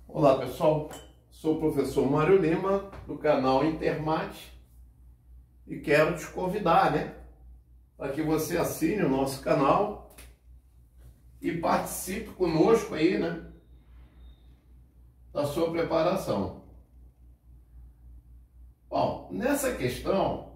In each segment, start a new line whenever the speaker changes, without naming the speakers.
Olá pessoal, sou o professor Mário Lima do canal Intermate e quero te convidar, para que você assine o nosso canal e participe conosco aí, da sua preparação. Bom, nessa questão,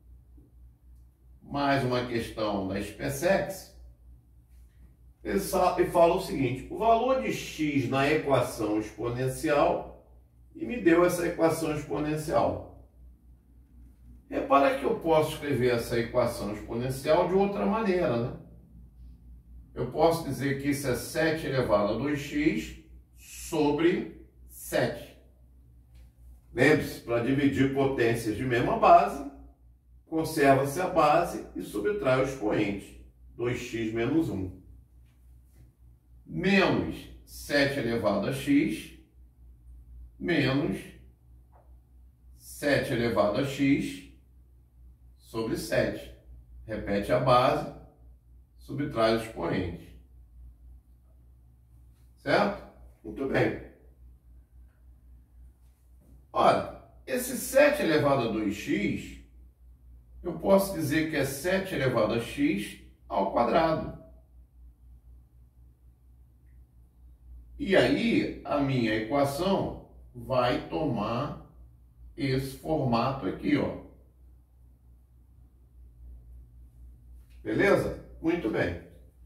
mais uma questão da SpaceX, ele fala o seguinte: o valor de x na equação exponencial, e me deu essa equação exponencial. Repara que eu posso escrever essa equação exponencial de outra maneira, Eu posso dizer que isso é 7 elevado a 2x sobre 7. Lembre-se, para dividir potências de mesma base, conserva-se a base e subtrai o expoente, 2x menos 1. Menos 7 elevado a x, menos 7 elevado a x sobre 7. Repete a base, subtrai o expoente. Certo? Muito bem. Ora, esse 7 elevado a 2x, eu posso dizer que é 7 elevado a x ao quadrado. E aí, a minha equação vai tomar esse formato aqui, Beleza? Muito bem.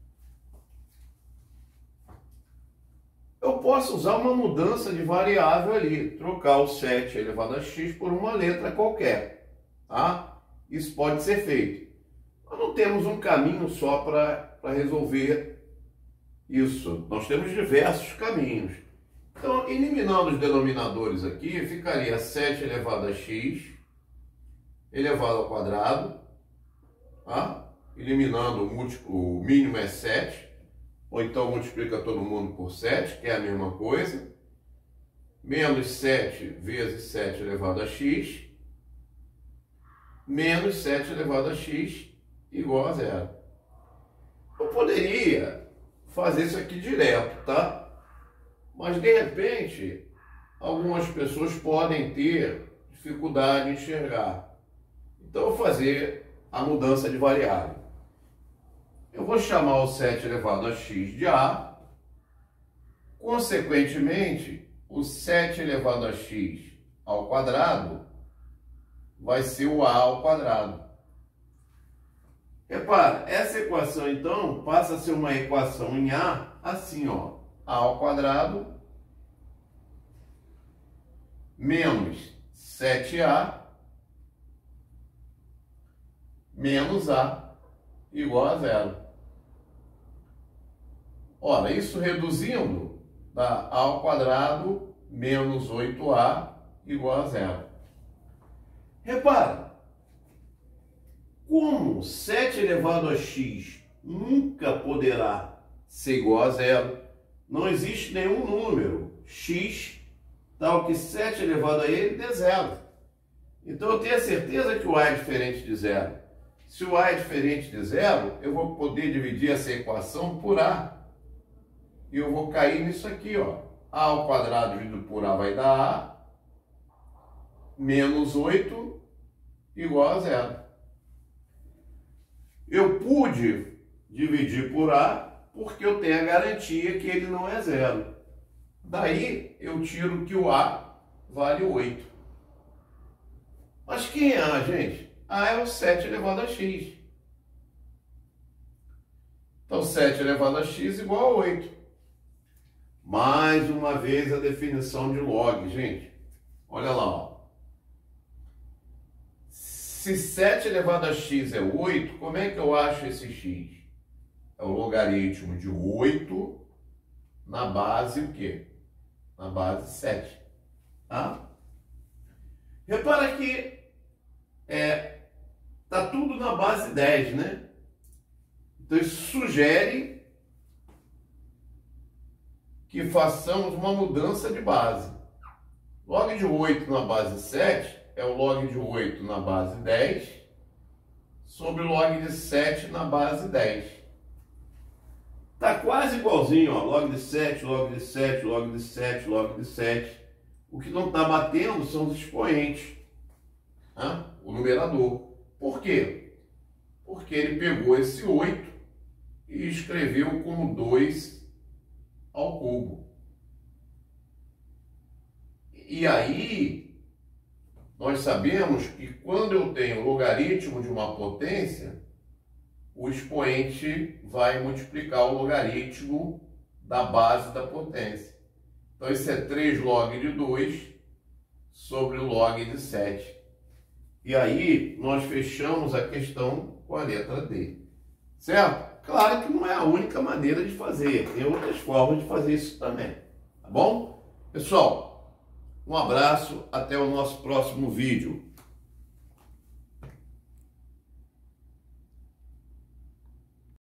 Eu posso usar uma mudança de variável ali, trocar o 7 elevado a x por uma letra qualquer, tá? Isso pode ser feito. Nós não temos um caminho só para resolver isso. Nós temos diversos caminhos. Então, eliminando os denominadores aqui, ficaria 7 elevado a x elevado ao quadrado, tá? Eliminando o mínimo é 7, ou então multiplica todo mundo por 7, que é a mesma coisa, menos 7 vezes 7 elevado a x, menos 7 elevado a x igual a 0. Eu poderia fazer isso aqui direto, tá? Mas, de repente, algumas pessoas podem ter dificuldade em enxergar. Então, eu vou fazer a mudança de variável. Eu vou chamar o 7 elevado a x de a. Consequentemente, o 7 elevado a x ao quadrado vai ser o a ao quadrado. Repara, essa equação, então, passa a ser uma equação em a, assim, a ao quadrado menos 7a menos a igual a 0. Ora, isso reduzindo dá a ao quadrado menos 8a igual a 0. Repara, como 7 elevado a x nunca poderá ser igual a 0, não existe nenhum número x tal que 7 elevado a ele dê 0. Então eu tenho a certeza que o a é diferente de 0. Se o a é diferente de 0, eu vou poder dividir essa equação por a. E eu vou cair nisso aqui, a ao quadrado dividido por a vai dar a menos 8 igual a 0. Eu pude dividir por a porque eu tenho a garantia que ele não é 0. Daí eu tiro que o a vale 8. Mas quem é a, gente? A é o 7 elevado a x. Então 7 elevado a x igual a 8. Mais uma vez a definição de log, gente. Olha lá, Se 7 elevado a x é 8, como é que eu acho esse x? É o logaritmo de 8 na base o quê? Na base 7. Tá? Repara que tá tudo na base 10, Então isso sugere que façamos uma mudança de base. Log de 8 na base 7 é o log de 8 na base 10 sobre o log de 7 na base 10. Tá quase igualzinho, ó, log de 7, log de 7, log de 7, log de 7. O que não está batendo são os expoentes, tá? O numerador. Por quê? Porque ele pegou esse 8 e escreveu como 2 ao cubo. E aí, nós sabemos que quando eu tenho logaritmo de uma potência, o expoente vai multiplicar o logaritmo da base da potência. Então, isso é 3 log de 2 sobre o log de 7. E aí, nós fechamos a questão com a letra D. Certo? Claro que não é a única maneira de fazer. Tem outras formas de fazer isso também. Tá bom? Pessoal, um abraço. Até o nosso próximo vídeo.